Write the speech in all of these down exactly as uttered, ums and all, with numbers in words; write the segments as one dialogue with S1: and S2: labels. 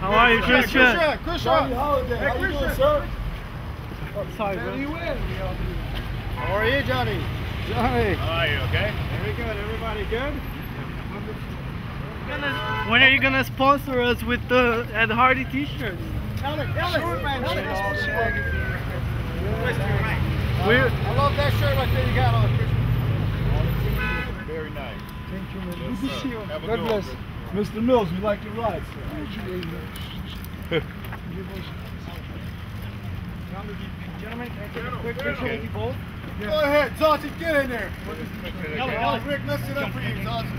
S1: How are you, Christian?
S2: Christian, Christian. Johnny Hallyday. Hey, Christian, sir.
S1: Oh, sorry, bro.
S2: You win. How are you, Johnny? Johnny.
S3: How are you? Okay.
S2: Very good. Everybody good?
S1: When are you gonna sponsor us with the Ed Hardy T-shirts?
S2: Elvis, Elvis, man.
S1: We're
S2: I love that shirt right there you got on, Christian.
S3: Very nice.
S2: Thank you, man.
S3: Yes,
S2: Good to see you.
S3: Have a
S2: God
S3: good
S2: bless.
S3: one.
S2: Mister Mills, we like your rides. Gentlemen, can I take a quick picture with you both? Yeah. Go ahead, Zossi, get in there. Oh, Rick, let's sit up for you, Zossi.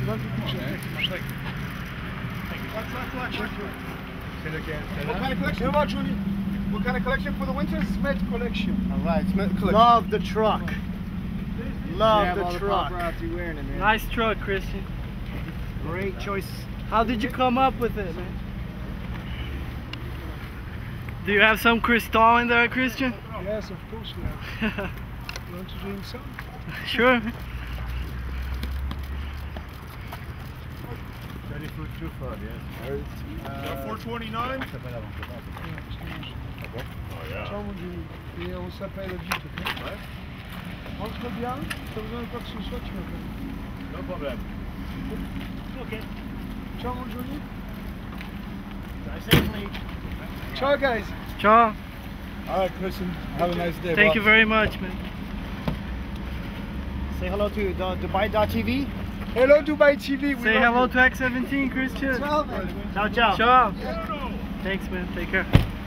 S2: What kind of collection? What, Julie? What kind of collection for the winter? Smith collection. All right, Smith collection.
S1: love the truck. Love
S2: yeah,
S1: the truck.
S2: The wearing it, man.
S1: Nice truck, Christian.
S2: Great choice.
S1: How did you come up with it, man? Do you have some crystal in there, Christian?
S2: Yes, of course we have. You want to drink some?
S1: Sure.
S3: Ready for two fun, yes.
S2: Uh,
S3: four twenty-nine? Oh, yeah.
S2: Ciao, et on s'appelle vite, ok?
S3: Ouais.
S2: Rentre bien, t'as besoin de quoi que ce soit, tu m'appelles.
S3: No problem.
S2: Ok. Ciao, mon Johnny.
S3: Drive safely.
S2: Ciao, guys.
S1: Ciao.
S2: All right, Christian. Have a nice day.
S1: Thank
S2: boss.
S1: you very much, man.
S2: Say hello to the Dubai dot T V. Hello, Dubai T V. We
S1: Say hello to X seventeen, Christian.
S2: Ciao, man.
S1: Ciao, ciao. Ciao. Thanks, man. Take care.